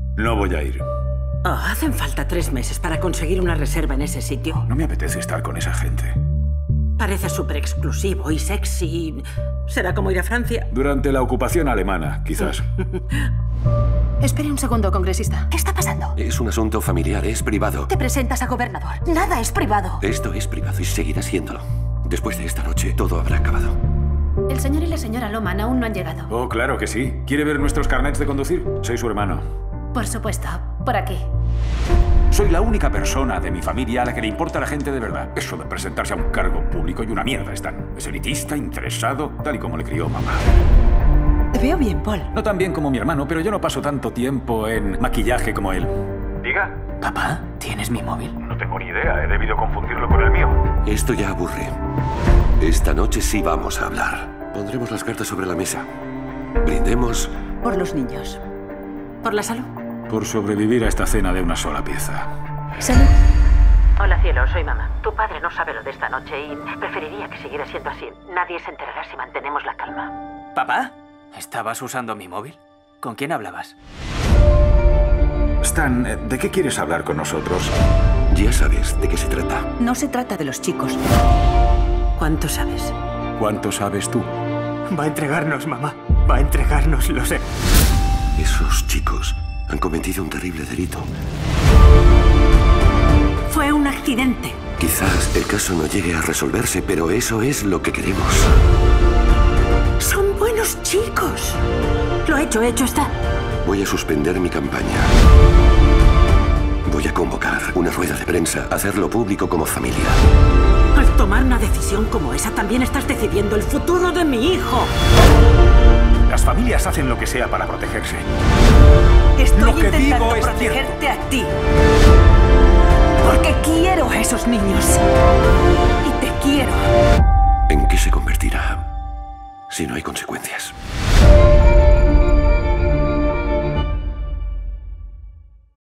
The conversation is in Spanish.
No voy a ir. Oh, hacen falta 3 meses para conseguir una reserva en ese sitio. No me apetece estar con esa gente. Parece súper exclusivo y sexy. ¿Será como ir a Francia? Durante la ocupación alemana, quizás. Espere un segundo, congresista. ¿Qué está pasando? Es un asunto familiar, es privado. Te presentas a gobernador. Nada es privado. Esto es privado y seguirá siéndolo. Después de esta noche, todo habrá acabado. El señor y la señora Loman aún no han llegado. Oh, claro que sí. ¿Quiere ver nuestros carnets de conducir? Soy su hermano. Por supuesto. Por aquí. Soy la única persona de mi familia a la que le importa a la gente de verdad. Eso de presentarse a un cargo público y una mierda están. Es elitista, interesado, tal y como le crió mamá. Te veo bien, Paul. No tan bien como mi hermano, pero yo no paso tanto tiempo en maquillaje como él. ¿Diga? Papá, ¿tienes mi móvil? No tengo ni idea. He debido confundirlo con el mío. Esto ya aburre. Esta noche sí vamos a hablar. Pondremos las cartas sobre la mesa. Brindemos Por los niños. Por la salud. Por sobrevivir a esta cena de una sola pieza. Salud. Hola, cielo, soy mamá. Tu padre no sabe lo de esta noche y preferiría que siguiera siendo así. Nadie se enterará si mantenemos la calma. ¿Papá? ¿Estabas usando mi móvil? ¿Con quién hablabas? Stan, ¿de qué quieres hablar con nosotros? Ya sabes de qué se trata. No se trata de los chicos. ¿Cuánto sabes? ¿Cuánto sabes tú? Va a entregarnos, mamá. Va a entregarnos, lo sé. Esos chicos han cometido un terrible delito. Fue un accidente. Quizás el caso no llegue a resolverse, pero eso es lo que queremos. Son buenos chicos. Lo hecho está. Voy a suspender mi campaña. Voy a convocar una rueda de prensa, hacerlo público como familia. Al tomar una decisión como esa, también estás decidiendo el futuro de mi hijo. Las familias hacen lo que sea para protegerse. Estoy Lo que intentando digo es protegerte a ti. Porque quiero a esos niños. Y te quiero. ¿En qué se convertirá si no hay consecuencias?